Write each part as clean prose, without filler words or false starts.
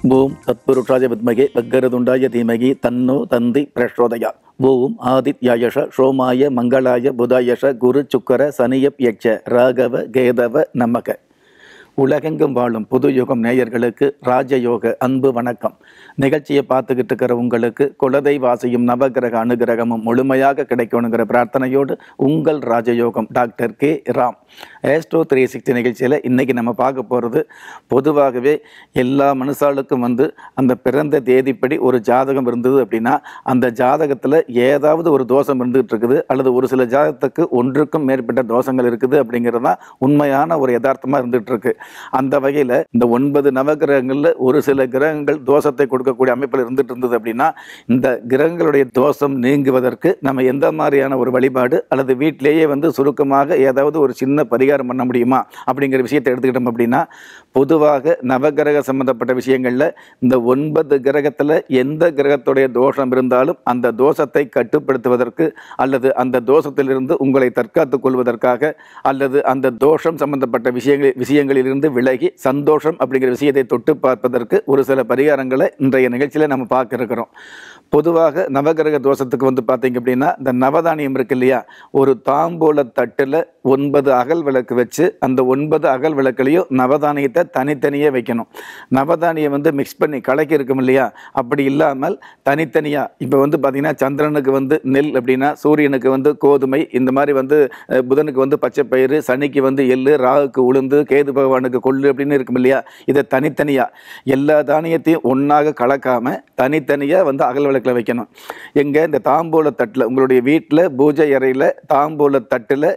ஓம் தத்புருஷாய வித்மகே வக்கரதுண்டாய தீமகி தன்னோ தந்தி பிரச்சோதயாத். ஓம் ஆதித்யாயஷ சோமாய மங்களாய புதாயஷ குரு சுக்கர சனியப் யட்ச ராகவ கேதவ நமக. உலகெங்கும் வாழும் புதுயுகம் நேயர்களுக்கு ராஜயோக அன்பு வணக்கம். நிகழ்ச்சியை பார்த்துக்கிட்டு இருக்கிற உங்களுக்கு குலதெய்வாசியும் நவகிரக அனுகிரகமும் முழுமையாக கிடைக்கணுங்கிற பிரார்த்தனையோடு உங்கள் ராஜயோகம் டாக்டர் கே ராம். ஆஸ்ட்ரோ 360 நிகழ்ச்சியில் இன்றைக்கி நம்ம பார்க்க போகிறது, பொதுவாகவே எல்லா மனுஷாளுக்கும் அந்த பிறந்த தேதிப்படி ஒரு ஜாதகம் இருந்தது அப்படின்னா அந்த ஜாதகத்தில் ஏதாவது ஒரு தோஷம் இருந்துகிட்டு இருக்குது, அல்லது ஒரு சில ஜாதகத்துக்கு ஒன்றுக்கும் மேற்பட்ட தோஷங்கள் இருக்குது அப்படிங்கிறது தான் உண்மையான ஒரு யதார்த்தமாக இருந்துகிட்டு இருக்கு. அந்த வகையில் இந்த 9 நவகிரகங்களில் ஒரு சில கிரகங்கள் தோஷத்தை கொடுக்கக்கூடிய அமைப்பில் இருந்துட்டு இருந்தது அப்படின்னா இந்த கிரகங்களுடைய தோஷம் நீங்குவதற்கு நம்ம எந்த மாதிரியான ஒரு வழிபாடு அல்லது வீட்டிலேயே சுருக்கமாக ஏதாவது ஒரு சின்ன பரிகாரம் பண்ண முடியுமா அப்படிங்கிற விஷயத்தை எடுத்துக்கிட்டோம் அப்படின்னா, பொதுவாக நவகிரக சம்பந்தப்பட்ட விஷயங்களில் இந்த 9 கிரகத்தில் எந்த கிரகத்துடைய தோஷம் இருந்தாலும் அந்த தோஷத்தை கட்டுப்படுத்துவதற்கு அல்லது அந்த தோஷத்திலிருந்து உங்களை தற்காத்துக் கொள்வதற்காக அல்லது அந்த தோஷம் சம்பந்தப்பட்ட விஷயங்களில் இருந்து விலகி சந்தோஷம் அப்படிங்கிற விஷயத்தை தொட்டு பார்ப்பதற்கு ஒரு சில பரிகாரங்களை இன்றைய நிகழ்ச்சியில் நம்ம பார்க்க இருக்கிறோம். பொதுவாக நவகிரக தோஷத்துக்கு பார்த்தீங்க அப்படின்னா இந்த நவதானியம் இருக்கு இல்லையா, ஒரு தாம்பூல தட்டில் 9 அகல் விளக்கு வச்சு அந்த 9 அகல் விளக்குலையும் நவதானியத்தை தனித்தனியே வைக்கணும். நவதானியம் மிக்ஸ் பண்ணி கலக்கி இருக்கும் இல்லையா, அப்படி இல்லாமல் தனித்தனியாக இப்போ பார்த்தீங்கன்னா சந்திரனுக்கு நெல் அப்படின்னா, சூரியனுக்கு கோதுமை, இந்த மாதிரி புதனுக்கு பச்சை பயிறு, சனிக்கு எள்ளு, ராகுக்கு உளுந்து, கேது பகவானுக்கு கொள்ளு அப்படின்னு இருக்கும் இல்லையா, இதை தனித்தனியாக எல்லா தானியத்தையும் ஒன்றாக கலக்காம தனித்தனியாக அகல் விளக்கில் வைக்கணும். எங்கே இந்த தாம்பூல தட்டில் உங்களுடைய வீட்டில் பூஜை அறையில் தாம்பூல தட்டில்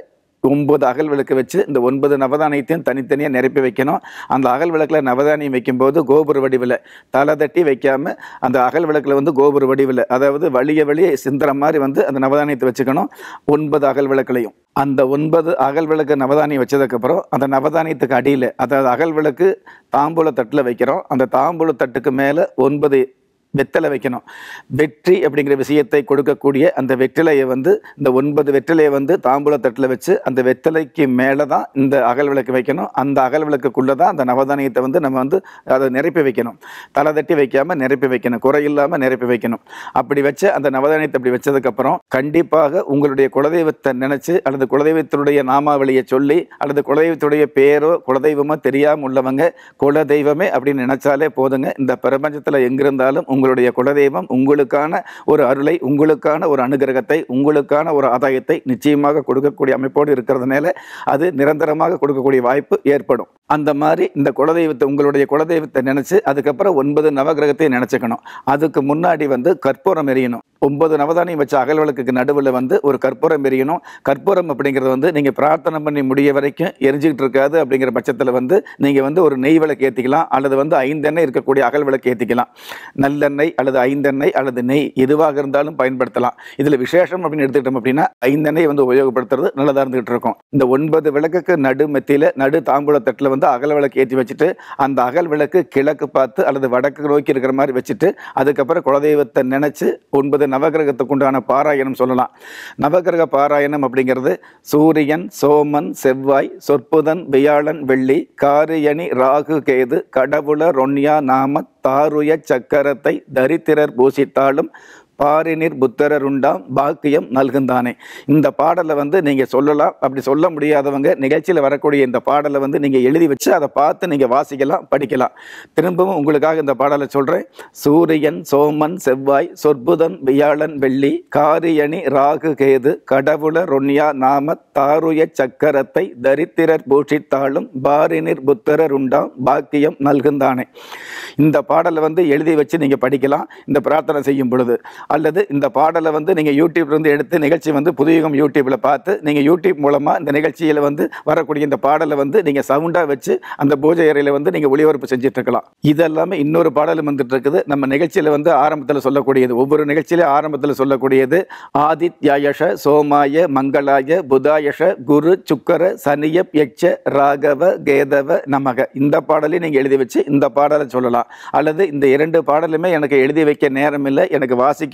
9 அகல் விளக்கு வச்சு இந்த 9 நவதானியத்தையும் தனித்தனியாக நிரப்பி வைக்கணும். அந்த அகல் விளக்கில் நவதானியம் வைக்கும்போது கோபுர வடிவில் தலை தட்டி வைக்காமல் அந்த அகல் விளக்கில் கோபுர வடிவில், அதாவது வழிய சிந்துற மாதிரி அந்த நவதானியத்தை வச்சுக்கணும் 9 அகல் விளக்குலையும். அந்த 9 அகல் விளக்கு நவதானியம் வச்சதுக்கப்புறம் அந்த நவதானியத்துக்கு அடியில், அதாவது அகல் விளக்கு தாம்பூல தட்டில் வைக்கிறோம், அந்த தாம்பூல தட்டுக்கு மேலே 9 வெத்தலை வைக்கணும். வெற்றி அப்படிங்கிற விஷயத்தை கொடுக்கக்கூடிய அந்த வெற்றிலையை இந்த 9 வெற்றிலையை தாம்பூல தட்டில் வச்சு அந்த வெத்தலைக்கு மேலே தான் இந்த அகல் விளக்கு வைக்கணும். அந்த அகல் விளக்குக்குள்ளே தான் அந்த நவதானியத்தை நம்ம அதை நிரப்பி வைக்கணும். தலை தட்டி வைக்காமல் நிரப்பி வைக்கணும், குறையில்லாமல் நிரப்பி வைக்கணும். அப்படி வச்சு அந்த நவதானியத்தை அப்படி வச்சதுக்கப்புறம் கண்டிப்பாக உங்களுடைய குலதெய்வத்தை நினச்சி அல்லது குலதெய்வத்தினுடைய நாமாவளியை சொல்லி அல்லது குலதெய்வத்துடைய பேரோ குலதெய்வமோ தெரியாமல் உள்ளவங்க குலதெய்வமே அப்படின்னு நினச்சாலே போதுங்க. இந்த பிரபஞ்சத்தில் எங்கிருந்தாலும் உங்களுடைய குலதெய்வம் உங்களுக்கான ஒரு அருளை, உங்களுக்கான ஒரு அனுகிரகத்தை, உங்களுக்கான ஒரு ஆதாயத்தை நிச்சயமாக கொடுக்கக்கூடிய அமைப்போடு இருக்கிறதுனால அது நிரந்தரமாக கொடுக்கக்கூடிய வாய்ப்பு ஏற்படும். அந்த மாதிரி இந்த குலதெய்வத்தை, உங்களுடைய குலதெய்வத்தை நினச்சி அதுக்கப்புறம் 9 நவகிரகத்தை நினச்சிக்கணும். அதுக்கு முன்னாடி கற்பூரம் எரியணும். 9 நவதானியம் வச்ச அகல் விளக்குக்கு நடுவில் ஒரு கற்பூரம் எரியணும். கற்பூரம் அப்படிங்கிறது நீங்கள் பிரார்த்தனை பண்ணி முடிய வரைக்கும் எரிஞ்சிக்கிட்டு இருக்காது. அப்படிங்கிற பட்சத்தில் நீங்கள் ஒரு நெய் விளக்கு ஏற்றிக்கலாம், அல்லது 5 எண்ணெய் இருக்கக்கூடிய அகல் விளக்கு ஏற்றிக்கலாம். நல்லெண்ணெய் அல்லது 5 எண்ணெய் அல்லது நெய் எதுவாக இருந்தாலும் பயன்படுத்தலாம். இதில் விசேஷம் அப்படின்னு எடுத்துக்கிட்டோம் அப்படின்னா 5 எண்ணெய் உபயோகப்படுத்துறது நல்லதாக இருந்துகிட்டு இருக்கும். இந்த 9 விளக்குக்கு நடு மெத்தியில் நடு தாம்பூல தட்டில் அகல் விளக்கு ஏற்றி வச்சுட்டு அந்த அகல் விளக்கு கிழக்கு பார்த்து அல்லது வடக்கு நோக்கி இருக்கிற மாதிரி வச்சுட்டு அதுக்கப்புறம் குலதெய்வத்தை நினைச்சு 9 நவகிரகத்துக்கு உண்டான பாராயணம் சொல்லலாம். நவகிரக பாராயணம் அப்படிங்கிறது சூரியன், சோமன், செவ்வாய், சொற்புதன், வியாழன், வெள்ளி, காரியணி, ராகு, கேது, கடவுள, ரொன்யா, நாம, தாருய சக்கரத்தை தரித்திரர் பூசித்தாலும் பாரினிர் புத்தரருண்டாம் பாக்கியம் நல்குந்தானே. இந்த பாடலை நீங்கள் சொல்லலாம். அப்படி சொல்ல முடியாதவங்க நிகழ்ச்சியில் வரக்கூடிய இந்த பாடலை நீங்கள் எழுதி வச்சு அதை பார்த்து நீங்கள் வாசிக்கலாம், படிக்கலாம். திரும்பவும் உங்களுக்காக இந்த பாடலை சொல்கிறேன். சூரியன், சோமன், செவ்வாய், சொற்புதன், வியாழன், வெள்ளி, காரியணி, ராகு, கேது, கடவுள, ரொன்யா, நாம, தாருய சக்கரத்தை தரித்திரர் பூஷித்தாலும் பாரினிர் புத்தரருண்டாம் பாக்கியம் நல்குந்தானே. இந்த பாடலை எழுதி வச்சு நீங்கள் படிக்கலாம் இந்த பிரார்த்தனை செய்யும் பொழுது. அல்லது இந்த பாடலை நீங்கள் யூடியூப்லேருந்து எடுத்து நிகழ்ச்சி புதுயுகம் யூடியூப்பில் பார்த்து நீங்கள் யூடியூப் மூலமாக இந்த நிகழ்ச்சியில் வரக்கூடிய இந்த பாடலை நீங்கள் சவுண்டாக வச்சு அந்த பூஜை அறையில் நீங்கள் ஒளிபரப்பு செஞ்சிட்ருக்கலாம். இதெல்லாமே இன்னொரு பாடலும் இருக்குது. நம்ம நிகழ்ச்சியில் ஆரம்பத்தில் சொல்லக்கூடியது, ஒவ்வொரு நிகழ்ச்சியிலே ஆரம்பத்தில் சொல்லக்கூடியது ஆதித்யாயஷ சோமாய மங்களாய புதாயஷ குரு சுக்கர சனியப் யட்ச ராகவ கேதவ நமக. இந்த பாடலையும் நீங்கள் எழுதி வச்சு இந்த பாடலை சொல்லலாம். அல்லது இந்த 2 பாடலுமே எனக்கு எழுதி வைக்க நேரம் இல்லை, எனக்கு வாசிக்க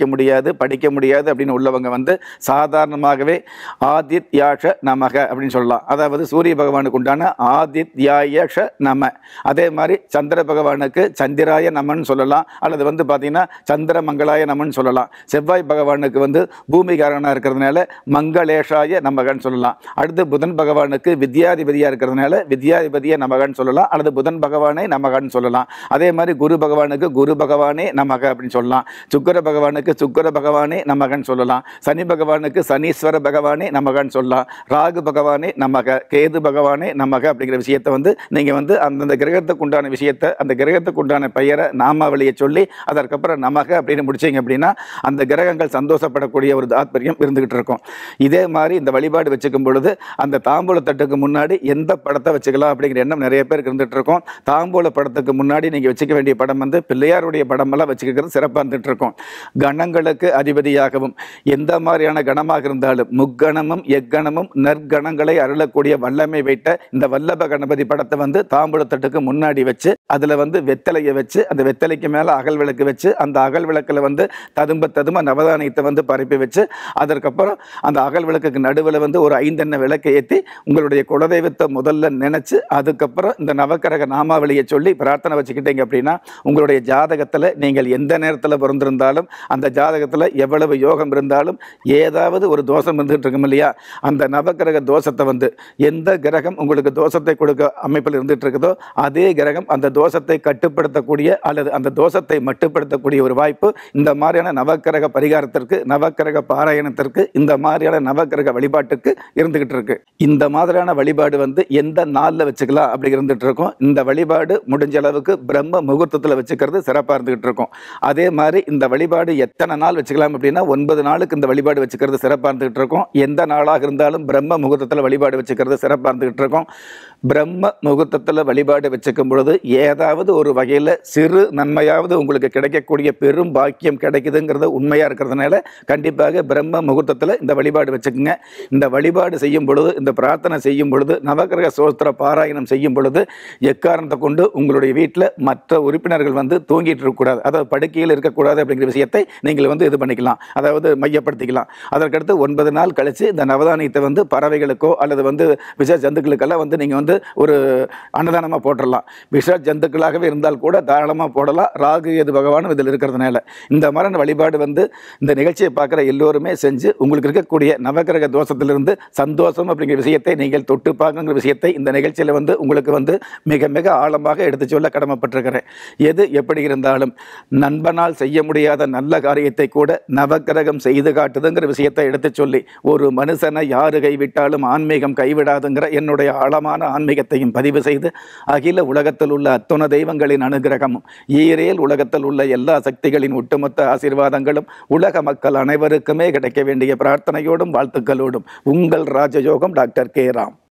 முடியாது, படிக்க முடியாது அப்படின்னு உள்ளவங்க வந்து சாதாரணமாகவே ஆதித்யாஷ நமக அப்படின்னு சொல்லலாம். அதாவது சூரிய பகவானுக்கு உண்டான ஆதித்யாயஷ நம. அதே மாதிரி சந்திர பகவானுக்கு சந்திராய நமன்னு சொல்லலாம், அல்லது வந்து பார்த்தீங்கன்னா சந்திர மங்களாய நமன்னு சொல்லலாம். செவ்வாய் பகவானுக்கு வந்து பூமிகாரனாக இருக்கிறதுனால மங்களேஷாய நமகன்னு சொல்லலாம். அடுத்து புதன் பகவானுக்கு வித்யாதிபதியாக இருக்கிறதுனால வித்யாதிபதிய நமகன்னு சொல்லலாம், அல்லது புதன் பகவானே நமகன்னு சொல்லலாம். அதே மாதிரி குரு பகவானுக்கு குரு பகவானே நமக அப்படின்னு சொல்லலாம். சுக்கிர பகவானுக்கு சுக்கிர பகவானே நமகன்னு சொல்லலாம். சனி பகவானுக்கு சனீஸ்வர பகவானே நமகன்னு சொல்லலாம். ராகு பகவானே நமக, கேது பகவானே நமக அப்படிங்கிற விஷயத்தை வந்து நீங்கள் வந்து அந்தந்த கிரகத்துக்கு உண்டான விஷயத்தை, அந்த கிரகத்துக்கு உண்டான பெயரை நாமாவளியை சொல்லி அதற்கப்புறம் நமக அப்படின்னு முடிச்சிங்க அப்படின்னா அந்த கிரகங்கள் சந்தோஷப்படக்கூடிய ஒரு தாத்பரியம் இருந்துகிட்டு இருக்கும். இதே மாதிரி இந்த வழிபாடு வச்சுக்கும் பொழுது அந்த தாம்பூல தட்டுக்கு முன்னாடி எந்த படத்தை வச்சுக்கலாம் அப்படிங்கிற எண்ணம் நிறைய பேருக்கு இருந்துட்டு இருக்கும். தாம்பூல படத்துக்கு முன்னாடி நீங்கள் வச்சுக்க வேண்டிய படம் வந்து பிள்ளையாருடைய படமெல்லாம் வச்சுக்கிறது சிறப்பாக இருந்துட்டு இருக்கும். கணங்களுக்கு அதிபதியாகவும் எந்த மாதிரியான கணமாக இருந்தாலும் முக்கணமும் எக்கணமும் நற்கணங்களை அருளக்கூடிய வல்லமை வைத்த இந்த வல்லப கணபதி படத்தை வந்து தாம்பூல தட்டுக்கு முன்னாடி வச்சு அதில் வந்து வெத்தலையை வச்சு அந்த வெத்தலைக்கு மேலே அகல் விளக்கு வச்சு அந்த அகல் விளக்கில் வந்து ததும்ப நவதானியத்தை வந்து பரப்பி வச்சு அதற்கப்புறம் அந்த அகல் விளக்குக்கு நடுவில் வந்து ஒரு 5 எண்ணெய் விளக்கை ஏற்றி உங்களுடைய குலதெய்வத்தை முதல்ல நினைச்சு அதுக்கப்புறம் இந்த நவக்கிரக நாமாவளியை சொல்லி பிரார்த்தனை வச்சுக்கிட்டீங்க அப்படின்னா உங்களுடைய ஜாதகத்தில் நீங்கள் எந்த நேரத்தில் பிறந்திருந்தாலும் அந்த ஜாதகத்தில் எவ்வளவு யோகம் இருந்தாலும் ஏதாவது ஒரு தோஷம் இருந்துகிட்டு இருக்கும் இல்லையா, அந்த நவக்கிரக தோஷத்தை வந்து எந்த கிரகம் உங்களுக்கு தோஷத்தை கொடுக்க அமைப்பில் இருந்துட்டு இருக்குதோ அதே கிரகம் அந்த தோஷத்தை கட்டுப்படுத்தக்கூடிய அல்லது அந்த தோஷத்தை மட்டுப்படுத்தக்கூடிய ஒரு வாய்ப்பு இந்த மாதிரியான நவக்கிரக பரிகாரத்திற்கு, நவக்கிரக பாராயணத்திற்கு, இந்த மாதிரியான நவக்கிரக வழிபாட்டுக்கு இருந்துகிட்டு இருக்கு. இந்த மாதிரியான வழிபாடு வந்து எந்த நாளில் வச்சுக்கலாம் அப்படி இருந்துட்டு இருக்கும். இந்த வழிபாடு முடிஞ்ச அளவுக்கு பிரம்ம முகூர்த்தத்தில் வச்சுக்கிறது சிறப்பாக இருந்துகிட்டு இருக்கும். அதே மாதிரி இந்த வழிபாடு எத்தனை நாள் வச்சுக்கலாம் அப்படின்னா 9 நாளுக்கு இந்த வழிபாடு வச்சுக்கிறது சிறப்பாக இருந்துகிட்டு இருக்கும். எந்த நாளாக இருந்தாலும் பிரம்ம முகூர்த்தத்தில் வழிபாடு வச்சுக்கிறது சிறப்பாக இருந்துகிட்டு இருக்கும். பிரம்ம முகூர்த்தத்தில் வழிபாடு வச்சுக்கும் பொழுது ஏதாவது ஒரு வகையில் சிறு நன்மையாவது உங்களுக்கு கிடைக்கக்கூடிய பெரும் பாக்கியம் கிடைக்குதுங்கிறது உண்மையாக இருக்கிறதுனால கண்டிப்பாக பிரம்ம முகூர்த்தத்தில் இந்த வழிபாடு வச்சுக்கோங்க. இந்த வழிபாடு செய்யும் பொழுது, இந்த பிரார்த்தனை செய்யும் பொழுது, நவக்கிரக ஸ்தோத்திர பாராயணம் செய்யும் பொழுது எக்காரணத்தை கொண்டு உங்களுடைய வீட்டில் மற்ற உறுப்பினர்கள் வந்து தூங்கிட்டு இருக்கக்கூடாது, அதாவது படுக்கையில் இருக்கக்கூடாது அப்படிங்கிற விஷயத்தை நீங்கள் வந்து இது பண்ணிக்கலாம், அதாவது மையப்படுத்திக்கலாம். அதற்கடுத்து 9 நாள் கழித்து இந்த நவதானியத்தை வந்து பறவைகளுக்கோ அல்லது வந்து விஷ ஜந்துக்களுக்கெல்லாம் வந்து நீங்கள் வந்து ஒரு அன்னதானமாக போட்டுடலாம். விஷ ஜந்துக்களாகவே இருந்தால் கூட தாராளமாக போடலாம், ராகு கேது பகவானும் இதில் இருக்கிறதுனால. இந்த மாதிரி வழிபாடு வந்து இந்த நிகழ்ச்சியை பார்க்குற எல்லோருமே செஞ்சு உங்களுக்கு இருக்கக்கூடிய நவக்கிரக தோஷத்திலிருந்து சந்தோஷம் அப்படிங்கிற விஷயத்தை நீங்கள் தொட்டு பார்க்குங்கிற விஷயத்தை இந்த நிகழ்ச்சியில் வந்து உங்களுக்கு வந்து மிக மிக ஆழமாக எடுத்து சொல்ல கடமைப்பட்டிருக்கிறேன். எது எப்படி இருந்தாலும் நண்பனால் செய்ய முடியாத நல்ல காரியத்தை கூட நவக்கிரகம் செய்து காட்டுதுங்கிற விஷயத்தை எடுத்து சொல்லி ஒரு மனுஷனை யாரு கைவிட்டாலும் ஆன்மீகம் கைவிடாதுங்கிற என்னுடைய ஆழமான ஆன்மீகத்தையும் பதிவு செய்து அகில உலகத்தில் உள்ள அத்துண தெய்வங்களின் அனுகிரகமும் ஈரேல் உலகத்தில் உள்ள எல்லா சக்திகளின் ஒட்டுமொத்த ஆசீர்வாதங்களும் உலக மக்கள் அனைவருக்குமே கிடைக்க வேண்டிய பிரார்த்தனையோடும் வாழ்த்துக்களோடும் உங்கள் ராஜயோகம் டாக்டர் கே ராம்.